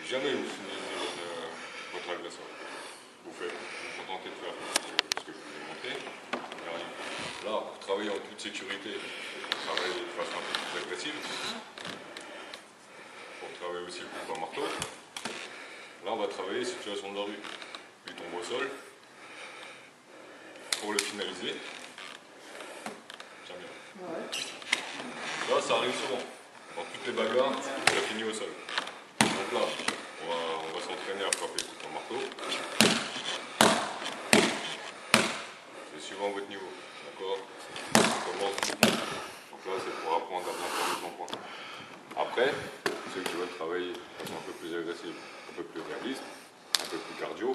jamais vous finissez votre agresseur. Vous vous contentez de faire ce que je vous ai montré. Là, pour travailler en toute sécurité, pour travailler de façon un peu plus agressive, pour travailler aussi le coup à marteau, là on va travailler situation de la rue. Lui tombe au sol. Pour le finaliser. Tiens bien. Ouais. Là, ça arrive souvent. Dans toutes les bagarres, ça finit au sol. Donc là, on va s'entraîner à frapper le coup à marteau. C'est suivant votre niveau. D'accord? On commence. Donc là, c'est pour apprendre à bien faire son point. Après, ceux qui veulent travailler de façon un peu plus agressive, un peu plus réaliste, un peu plus cardio.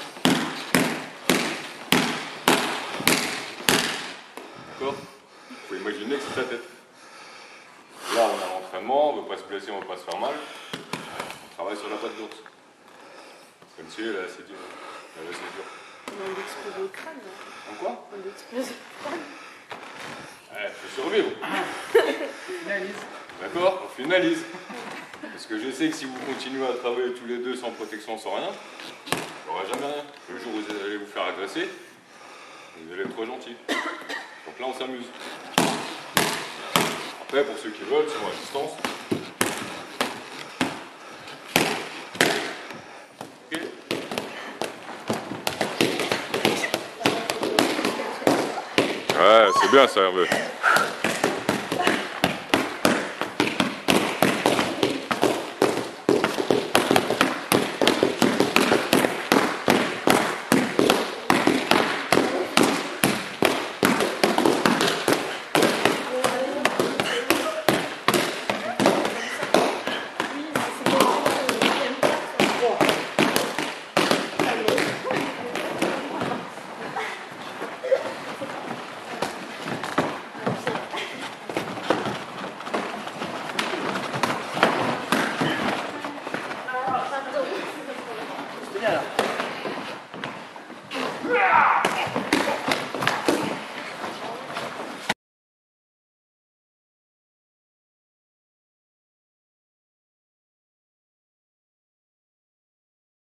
D'accord? Il faut imaginer que c'est sa tête. Là, on a l'entraînement, on ne veut pas se blesser, on ne veut pas se faire mal. On travaille sur la patte d'ours. Comme si là, c'est dur. Là, c'est dur. On explose le crâne. En quoi? On explose le crâne. Il faut survivre. Finalise. D'accord? On finalise. Parce que je sais que si vous continuez à travailler tous les deux sans protection, sans rien, il n'y aura jamais rien. Le jour où vous allez vous faire agresser, vous allez être trop gentil. Donc là, on s'amuse. Après, pour ceux qui veulent, sont à distance. Ok. Ouais, c'est bien ça, Hervé.